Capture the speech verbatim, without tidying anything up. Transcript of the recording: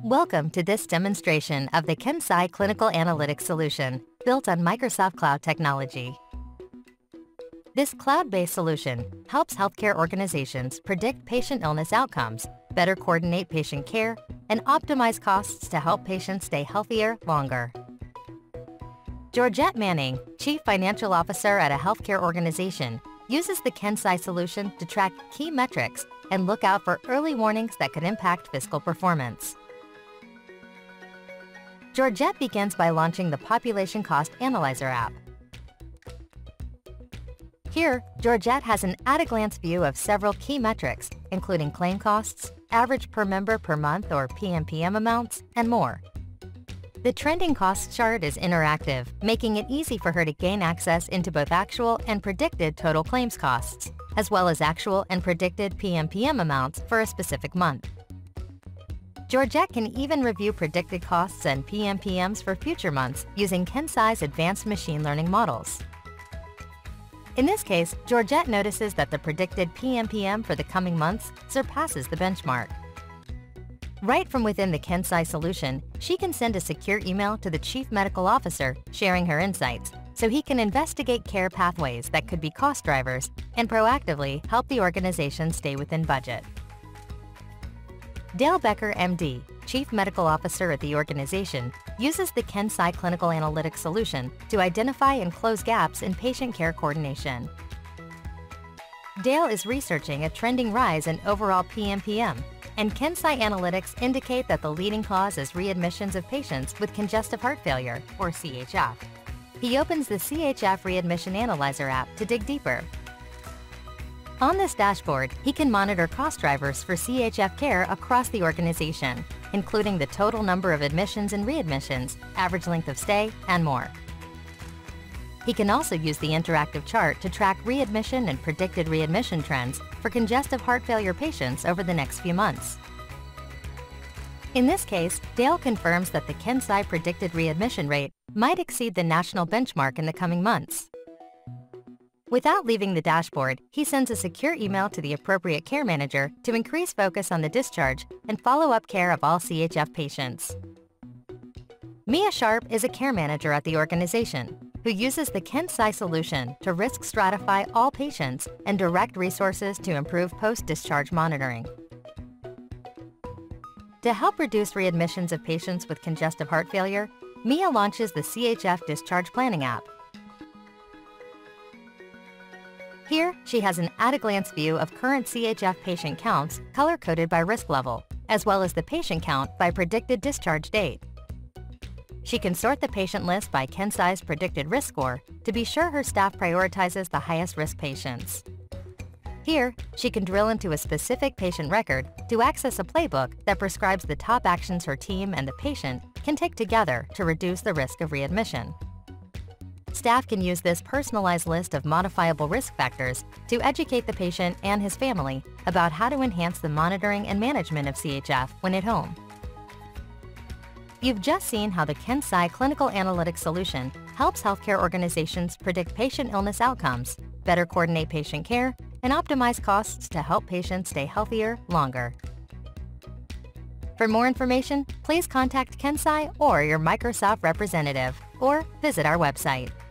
Welcome to this demonstration of the KenSci Clinical Analytics solution built on Microsoft Cloud technology. This cloud-based solution helps healthcare organizations predict patient illness outcomes, better coordinate patient care, and optimize costs to help patients stay healthier longer. Georgette Manning, Chief Financial Officer at a healthcare organization, uses the KenSci solution to track key metrics and look out for early warnings that could impact fiscal performance. Georgette begins by launching the Population Cost Analyzer app. Here, Georgette has an at-a-glance view of several key metrics, including claim costs, average per member per month or P M P M amounts, and more. The trending costs chart is interactive, making it easy for her to gain access into both actual and predicted total claims costs, as well as actual and predicted P M P M amounts for a specific month. Georgette can even review predicted costs and P M P Ms for future months using KenSci's advanced machine learning models. In this case, Georgette notices that the predicted P M P M for the coming months surpasses the benchmark. Right from within the KenSci solution, she can send a secure email to the Chief Medical Officer sharing her insights, so he can investigate care pathways that could be cost drivers and proactively help the organization stay within budget. Dale Becker, M D, Chief Medical Officer at the organization, uses the KenSci Clinical Analytics solution to identify and close gaps in patient care coordination. Dale is researching a trending rise in overall P M P M, and KenSci Analytics indicate that the leading cause is readmissions of patients with congestive heart failure, or C H F. He opens the C H F Readmission Analyzer app to dig deeper. On this dashboard, he can monitor cost drivers for C H F care across the organization, including the total number of admissions and readmissions, average length of stay, and more. He can also use the interactive chart to track readmission and predicted readmission trends for congestive heart failure patients over the next few months. In this case, Dale confirms that the KenSci predicted readmission rate might exceed the national benchmark in the coming months. Without leaving the dashboard, he sends a secure email to the appropriate care manager to increase focus on the discharge and follow-up care of all C H F patients. Mia Sharp is a care manager at the organization who uses the KenSci solution to risk stratify all patients and direct resources to improve post-discharge monitoring. To help reduce readmissions of patients with congestive heart failure, Mia launches the C H F Discharge Planning app. Here, she has an at-a-glance view of current C H F patient counts color-coded by risk level, as well as the patient count by predicted discharge date. She can sort the patient list by KenSci's predicted risk score to be sure her staff prioritizes the highest risk patients. Here, she can drill into a specific patient record to access a playbook that prescribes the top actions her team and the patient can take together to reduce the risk of readmission. Staff can use this personalized list of modifiable risk factors to educate the patient and his family about how to enhance the monitoring and management of C H F when at home. You've just seen how the KenSci Clinical Analytics solution helps healthcare organizations predict patient illness outcomes, better coordinate patient care, and optimize costs to help patients stay healthier longer. For more information, please contact KenSci or your Microsoft representative, or visit our website.